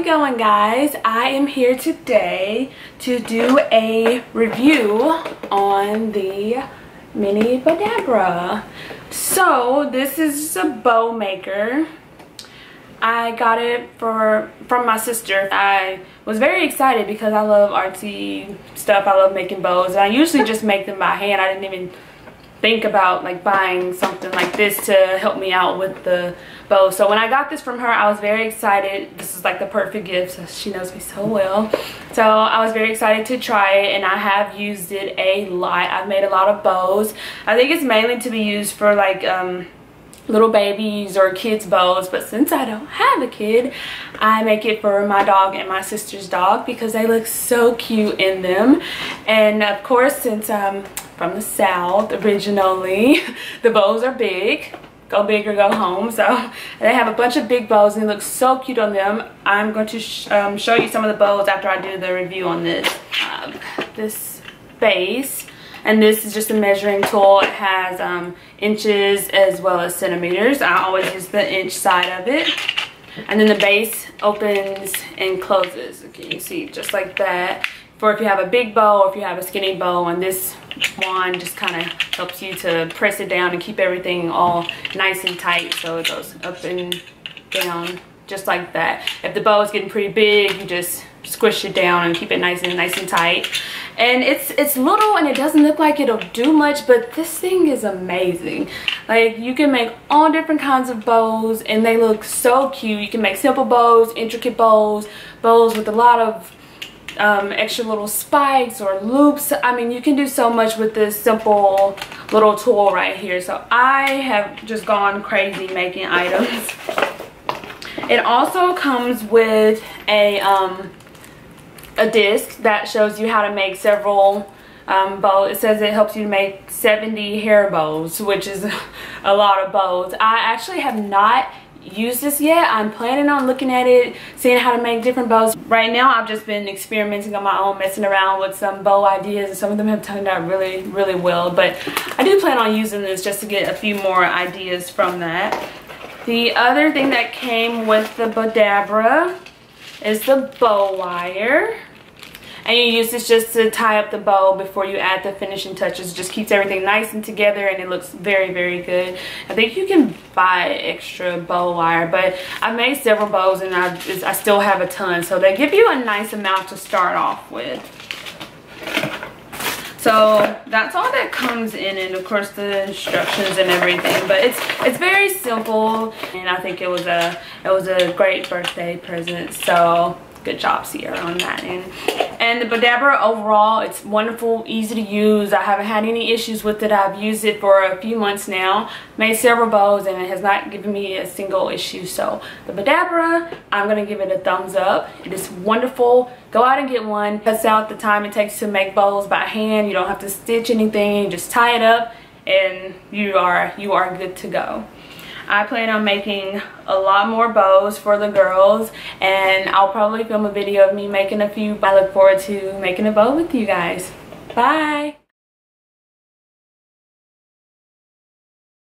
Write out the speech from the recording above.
it going, guys? I am here today to do a review on the Mini Bodabra. So this is a bow maker. I got it from my sister. I was very excited because I love artsy stuff. I love making bows, and I usually just make them by hand. I didn't even think about like buying something like this to help me out with the bow. So when I got this from her, I was very excited. This is like the perfect gift. So she knows me so well. So I was very excited to try it, and I have used it a lot. I've made a lot of bows. I think it's mainly to be used for like little babies or kids bows, but since I don't have a kid, I make it for my dog and my sister's dog because they look so cute in them. And of course, since I'm from the South originally, the bows are big. Go big or go home. So they have a bunch of big bows and they look so cute on them. I'm going to show you some of the bows after I do the review on this. This base, and this is just a measuring tool. It has inches as well as centimeters. I always use the inch side of it. And then the base opens and closes. Okay, you see, just like that. For if you have a big bow or if you have a skinny bow, and this wand just kind of helps you to press it down and keep everything all nice and tight, so it goes up and down just like that. If the bow is getting pretty big, you just squish it down and keep it nice and tight. And it's little and it doesn't look like it'll do much, but this thing is amazing. Like, you can make all different kinds of bows and they look so cute. You can make simple bows, intricate bows, bows with a lot of extra little spikes or loops. I mean, you can do so much with this simple little tool right here. So I have just gone crazy making items. It also comes with a disc that shows you how to make several bows. It says it helps you to make 70 hair bows, which is a lot of bows. I actually have not used this yet. I'm planning on looking at it, seeing how to make different bows. Right now I've just been experimenting on my own, messing around with some bow ideas, and some of them have turned out really well, but I do plan on using this just to get a few more ideas from that. The other thing that came with the Bodabra is the bow wire. And you use this just to tie up the bow before you add the finishing touches. It just keeps everything nice and together, and it looks very good. I think you can buy extra bow wire, but I've made several bows and I still have a ton. So they give you a nice amount to start off with. So that's all that comes in, and of course the instructions and everything. But it's very simple, and I think it was a great birthday present. So good job, Sierra, on that end. And the Bodabra overall, it's wonderful, easy to use. I haven't had any issues with it. I've used it for a few months now, made several bows, and it has not given me a single issue. So the Bodabra, I'm gonna give it a thumbs up. It is wonderful. Go out and get one. Cuts out the time it takes to make bows by hand. You don't have to stitch anything. You just tie it up and you are good to go. I plan on making a lot more bows for the girls, and I'll probably film a video of me making a few. I look forward to making a bow with you guys. Bye!